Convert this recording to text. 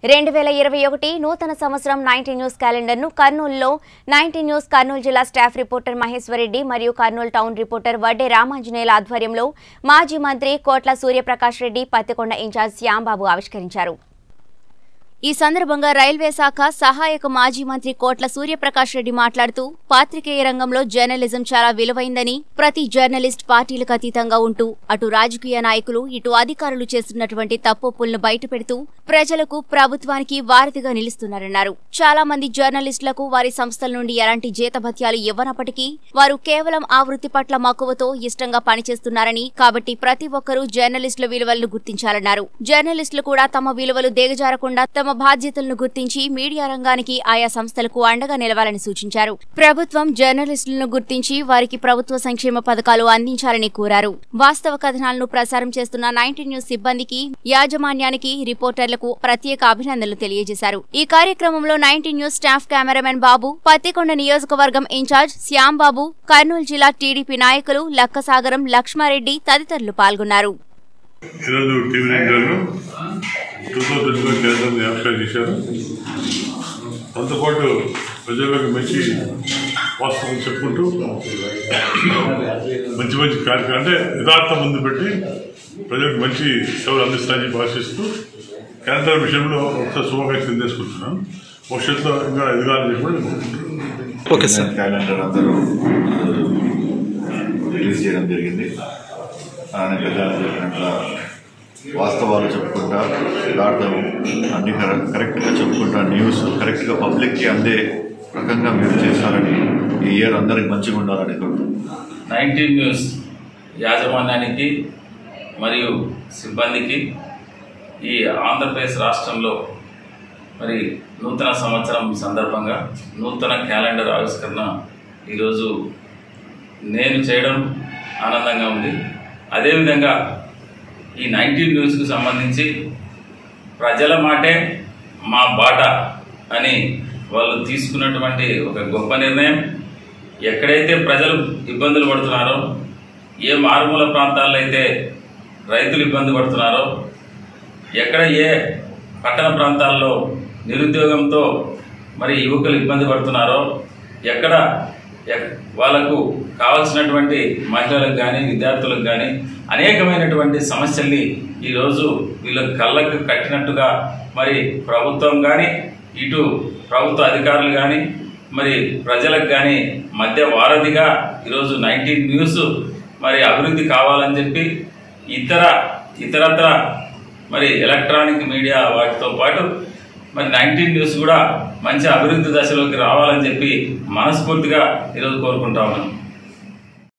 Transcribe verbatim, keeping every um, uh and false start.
రెండు వేల ఇరవై ఒకటి నూతన సంవత్సరం నైన్టీ న్యూస్ క్యాలెండర్ను కర్నూలులో నైన్టీ న్యూస్ కర్నూలు జిల్లా స్టాఫ్ రిపోర్టర్ మహేశ్వరరెడ్డి మరియు కర్నూలు టౌన్ రిపోర్టర్ వడ్డే రామాంజనేయుల ఆధ్వర్యంలో మాజీ మంత్రి కోట్ల సూర్యప్రకాష్ రెడ్డి పత్తికొండ ఇన్ఛార్జ్ శ్యాంబాబు ఆవిష్కరించారు। ఈ సందర్భంగా రైల్వే శాఖ సహాయక మాజీ మంత్రి కోట్ల సూర్యప్రకాష్ రెడ్డి మాట్లాడుతూ పాత్రికేయ రంగంలో జర్నలిజం చాలా విలువైందని, ప్రతి జర్నలిస్ట్ పార్టీలకు అతీతంగా ఉంటూ అటు రాజకీయ నాయకులు ఇటు అధికారులు చేస్తున్నటువంటి తప్పులను బయటపెడుతూ ప్రజలకు ప్రభుత్వానికి వారధిగా నిలుస్తున్నారన్నారు। చాలా మంది జర్నలిస్టులకు వారి సంస్థల నుండి ఎలాంటి జీతభత్యాలు ఇవ్వనప్పటికీ వారు కేవలం ఆ వృత్తి పట్ల మక్కువతో ఇష్టంగా పనిచేస్తున్నారని, కాబట్టి ప్రతి ఒక్కరూ జర్నలిస్టుల విలువలను గుర్తించాలన్నారు। జర్నలిస్టులు కూడా తమ విలువలు దిగజారకుండా తమ బాధ్యతలను గుర్తించి మీడియా రంగానికి ఆయా సంస్థలకు అండగా నిలవాలని సూచించారు। ప్రభుత్వం జర్నలిస్టులను గుర్తించి వారికి ప్రభుత్వ సంక్షేమ పథకాలు అందించాలని కోరారు। వాస్తవ కథనాలను ప్రసారం చేస్తున్న నైన్టీ న్యూస్ సిబ్బందికి, యాజమాన్యానికి, రిపోర్టర్లకు ప్రత్యేక అభినందనలు తెలియజేశారు। ఈ కార్యక్రమంలో ninety news staff cameraman Babu, Pattikonda నియోజకవర్గం ఇన్ఛార్జ్ శ్యాంబాబు, కర్నూలు జిల్లా టీడీపీ నాయకులు లక్కసాగరం, లక్ష్మారెడ్డి తదితరులు పాల్గొన్నారు। ఈరోజు టీవీ రేడియోలో టూ థౌజండ్ ట్వంటీ కేంద్రం ఆవిష్కరణ చేశారు। దాంతోపాటు ప్రజలకు మంచి వాస్తవం చెప్పుకుంటూ మంచి మంచి కార్యక్రమం అంటే యథార్థం ముందు పెట్టి ప్రజలకు మంచి సేవలు అందిస్తాయని భాషిస్తూ కేంద్ర విషయంలో ఒకసారి శుభాకాంక్షలు తీసుకుంటున్నాను। భవిష్యత్తులో ఇంకా ఎదగాలని కూడా ఓకే సార్ క్యాలెండర్ అందరూ రిలీజ్ చేయడం జరిగింది। ఆయన పెద్దలు చెప్పినట్ల వాస్తవాలు చెప్పుకుంటా, యథార్థం అన్ని కరెక్ట్గా చెప్పుకుంటా, న్యూస్ కరెక్ట్గా పబ్లిక్కి అందే రకంగా మీరు చేస్తారని, ఈ ఇయర్ అందరికి మంచిగా ఉండాలని కోరుతున్నాను। నైన్టీ న్యూస్ యాజమాన్యానికి మరియు సిబ్బందికి ఈ ఆంధ్రప్రదేశ్ రాష్ట్రంలో మరి నూతన సంవత్సరం సందర్భంగా నూతన క్యాలెండర్ ఆవిష్కరణ ఈరోజు నేను చేయడం ఆనందంగా ఉంది। అదేవిధంగా ఈ నైన్టీ న్యూస్కు సంబంధించి ప్రజల మాటే మా బాట అని వాళ్ళు తీసుకున్నటువంటి ఒక గొప్ప నిర్ణయం। ఎక్కడైతే ప్రజలు ఇబ్బందులు పడుతున్నారో, ఏ మారుమూల ప్రాంతాల్లో అయితే రైతులు ఇబ్బంది పడుతున్నారో, ఎక్కడ ఏ పట్టణ ప్రాంతాల్లో నిరుద్యోగంతో మరి యువకులు ఇబ్బంది పడుతున్నారో, ఎక్కడ వాళ్ళకు కావాల్సినటువంటి మహిళలకు కానీ విద్యార్థులకు కానీ అనేకమైనటువంటి సమస్యల్ని ఈరోజు వీళ్ళ కళ్ళకు కట్టినట్టుగా మరి ప్రభుత్వం కానీ ఇటు ప్రభుత్వ అధికారులు కానీ మరి ప్రజలకు కానీ మధ్య వారధిగా ఈరోజు నైన్టీ న్యూస్ మరి అభివృద్ధి కావాలని చెప్పి ఇతర ఇతరత్ర మరి ఎలక్ట్రానిక్ మీడియా వాటితో పాటు మరి నైన్టీ న్యూస్ కూడా మంచి అభివృద్ధి దశలోకి రావాలని చెప్పి మనస్ఫూర్తిగా ఈరోజు కోరుకుంటా ఉన్నాను।